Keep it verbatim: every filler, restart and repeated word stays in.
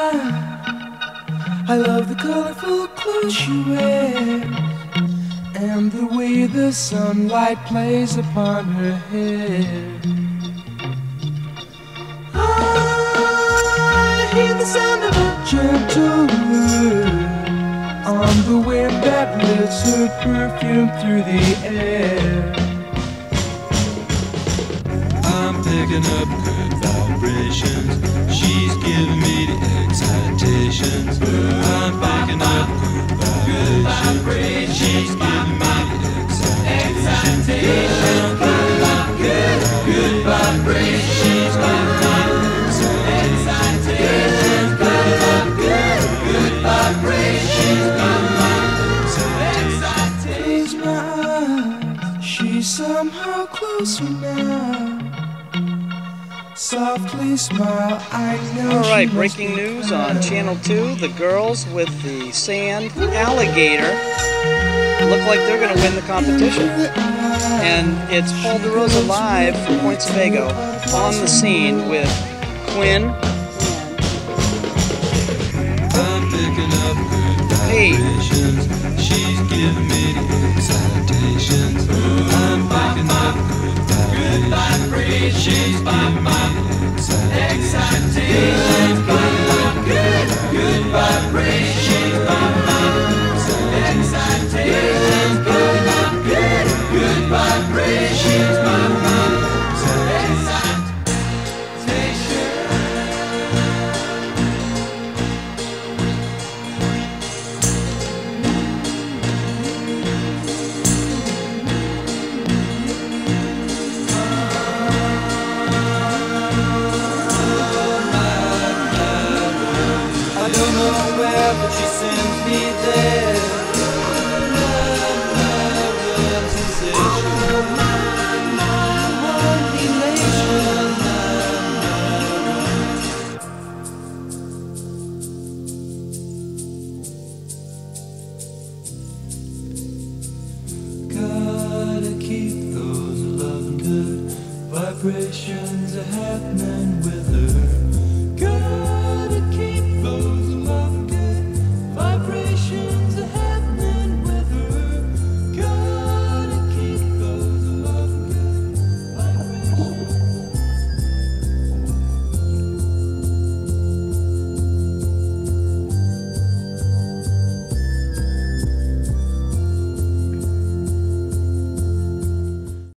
I love the colorful clothes she wears and the way the sunlight plays upon her hair. I hear the sound of a gentle word on the wind that lifts her perfume through the air. I'm picking up good vibrations. She's giving me the excitations. I'm picking up good vibrations. She's giving me the excitations. I'm picking up good, good vibrations. She's giving me the excitations. Picking up good, good vibrations. She's giving me the excitations. Close my eyes, she's somehow closer now. Softly smile, I know. All right, breaking news on Channel two. The girls with the sand alligator look like they're going to win the competition. And it's Paul DeRosa live from Point Sebago on the scene with Quinn. I'm picking up good vibrations. She's giving me the excitations. I'm picking up good vibrations. She's giving me the excitations. Picking up good, good vibrations. She's giving me the excitations. Picking up good, good vibrations. She's giving me the excitations. But she sends me there. Love, love, love, sensation. My, my, one elation. Gotta keep those loving good vibrations are happening with her. Gotta keep